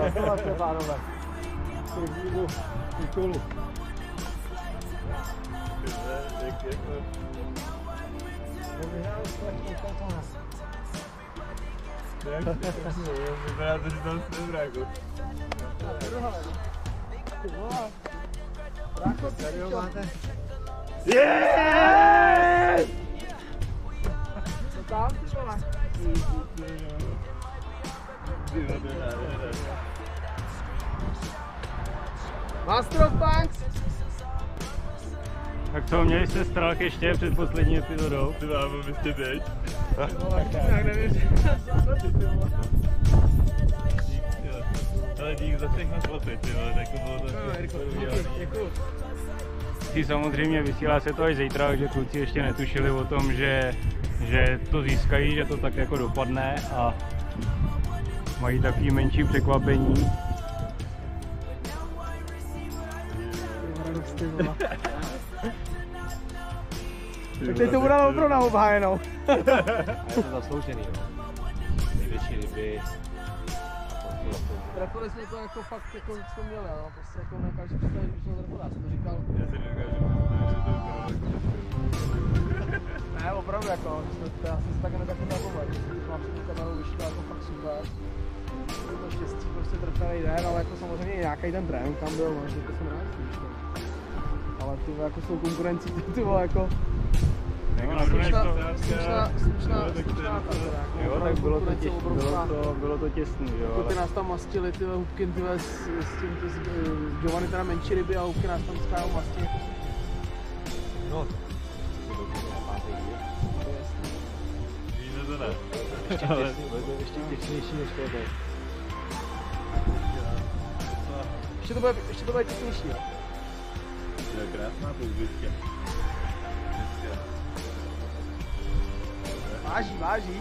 Gratulace, pánové. Prvnímu titulu. Vyhrál společný kontás. Vypadá to, že tam jste bráko. Ty vole. Bráko, tady ho máte. Yes! Co tam, ty vole? Master of Punks! Tak co, měli jste strach ještě před poslední epizodou? Ty vám byste teď. Jak nevím, Ale dík za všechno foty, ty vole, tak to bylo děkuju. Samozřejmě vysílá se to až zítra, takže kluci ještě netušili o tom, že to získají, že to tak jako dopadne a mají takový menší překvapení. Tak teď to bude opravdu na obhájenou. A je to zasloužený, jo. Největší ryby. Trefili jsme to jako fakt, jako co měli, no. Prostě jako nekážu představit, když to trefil, já jsem to říkal. Já si nedokážu představit, že to bylo Ne, opravdu jako, já jsem se tak negativně napověděl, že jsem mám před tu kamerou vyšlo jako fakt super. Bylo to štěstí, prostě trefený den, ale jako samozřejmě nějaký ten trénink tam byl, no, že to jsem rád slyšel. Ale ty vole, jako s tou konkurencí, ty vole, jako... Jo, tak bylo to těsný, jo. Ty nás tam mastili, ty hubky s tím Giovanni teda menší ryby a hubky nás tam skájou mastí. No, Víme to ne. ještě těsnější než tohle. Ještě to bude těsnější, jo. To je krásná pozbytka. Váží.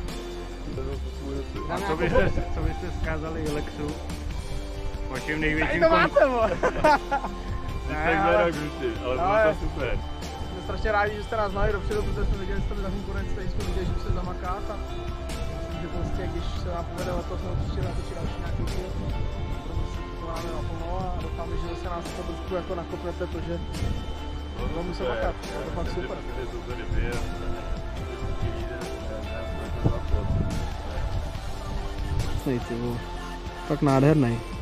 A co byste vzkázali Ilexu? Vaším největším to máte, vole! Tak za rok ruši, ale bylo to super. Jsme strašně rádi, že jste nás znali dopředu, protože jsme viděli, že jste za konkurenci, tady jsme viděli, že se zamakát a myslím, že prostě, když se nám povede o to, jsme určitě natočit další nějaký díl. To máme naplno a doufám, že se nás to trošku jako nakopnete, protože budeme muset makat, je to fakt super. Fakt nádherný.